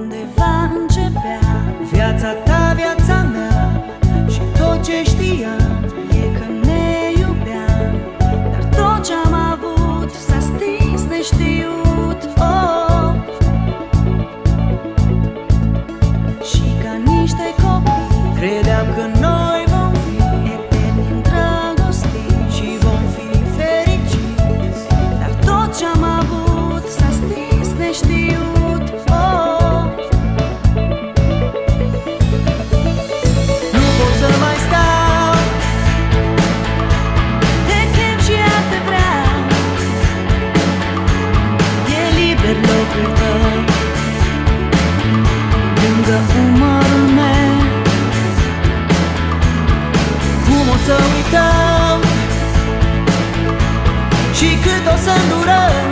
undeva începea viața ta, viața mea, și tot ce știam e că ne iubeam, dar tot ce-am avut s-a stins neștiut. Oh! Și ca niște copii credeam că noi vom fi eterni îndrăgostiți și vom fi fericiți, dar tot ce-am avut s-a stins neștiut. Oh! nu pot să mai stau. Te chem și iar te vreau, e liber locul tău lângă umărul meu. Cum o să uităm și cât o să îndurăm?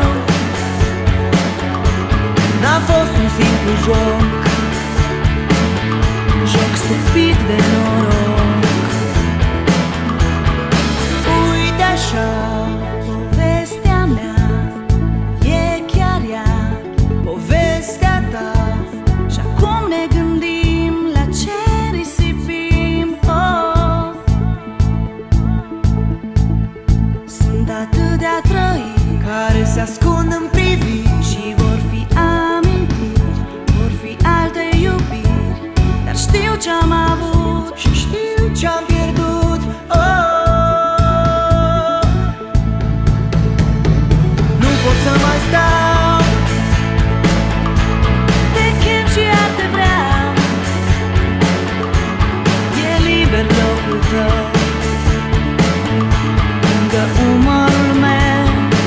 N-a fost un simplu Joc stupid de noroc. uite așa, Povestea mea e chiar ea, povestea ta. și acum ne gândim la ce risipim. Oh! Sunt atâtea trăiri Care se ascund în priviri și vor fi amintiri, vor fi alte iubiri, dar știu ce-am avut și știu ce-am pierdut. Nu pot să mai stau. Te chem și iar te vreau, e liber locul tău lângă umărul meu.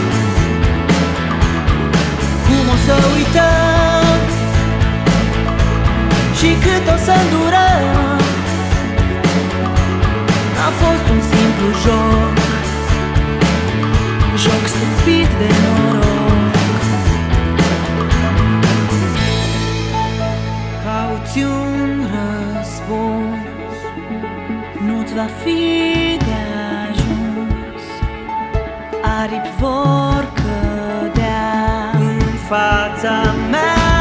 Cum o să uităm și cât o să îndurăm? A fost un simplu Joc stupid de noroc. Cauți un răspuns, Nu-ți va fi de ajuns, aripi vor cădea în fața mea.